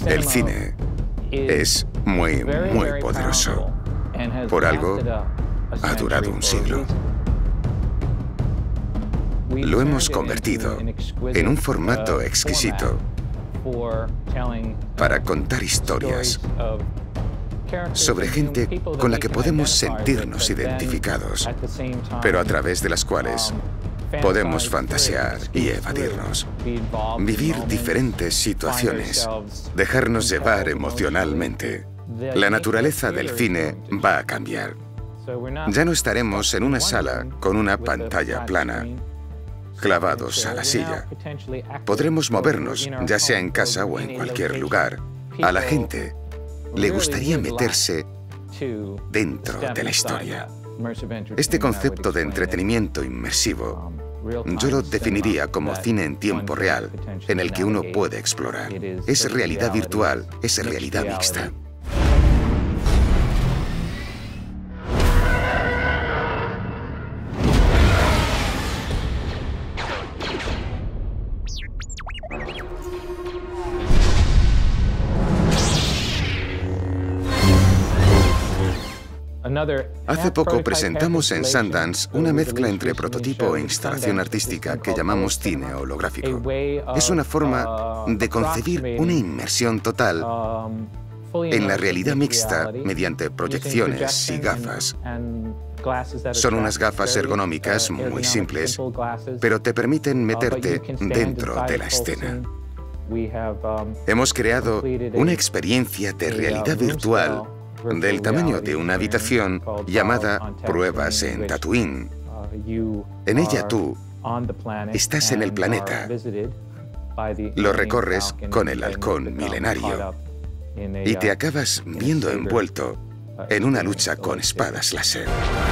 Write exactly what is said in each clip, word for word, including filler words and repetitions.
El cine es muy, muy poderoso. Por algo, ha durado un siglo. Lo hemos convertido en un formato exquisito para contar historias sobre gente con la que podemos sentirnos identificados, pero a través de las cuales podemos fantasear y evadirnos, vivir diferentes situaciones, dejarnos llevar emocionalmente. La naturaleza del cine va a cambiar. Ya no estaremos en una sala con una pantalla plana, clavados a la silla. Podremos movernos, ya sea en casa o en cualquier lugar. A la gente le gustaría meterse dentro de la historia. Este concepto de entretenimiento inmersivo, yo lo definiría como cine en tiempo real, en el que uno puede explorar. Es realidad virtual, es realidad mixta. Hace poco presentamos en Sundance una mezcla entre prototipo e instalación artística que llamamos cine holográfico. Es una forma de concebir una inmersión total en la realidad mixta mediante proyecciones y gafas. Son unas gafas ergonómicas muy simples, pero te permiten meterte dentro de la escena. Hemos creado una experiencia de realidad virtual del tamaño de una habitación llamada Pruebas en Tatooine. En ella tú estás en el planeta, lo recorres con el halcón milenario y te acabas viendo envuelto en una lucha con espadas láser.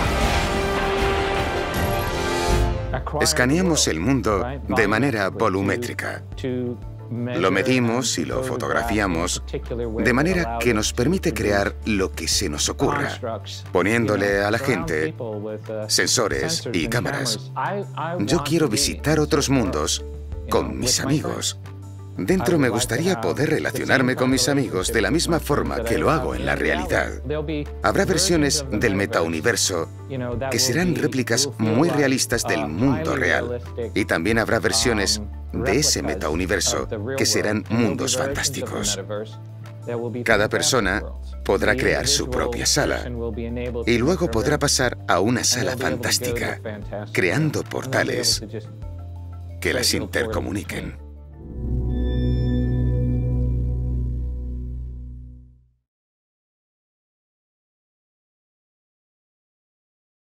Escaneamos el mundo de manera volumétrica. Lo medimos y lo fotografiamos de manera que nos permite crear lo que se nos ocurra, poniéndole a la gente sensores y cámaras. Yo quiero visitar otros mundos con mis amigos. Dentro me gustaría poder relacionarme con mis amigos de la misma forma que lo hago en la realidad. Habrá versiones del metauniverso que serán réplicas muy realistas del mundo real. Y también habrá versiones de ese metauniverso que serán mundos fantásticos. Cada persona podrá crear su propia sala y luego podrá pasar a una sala fantástica, creando portales que las intercomuniquen.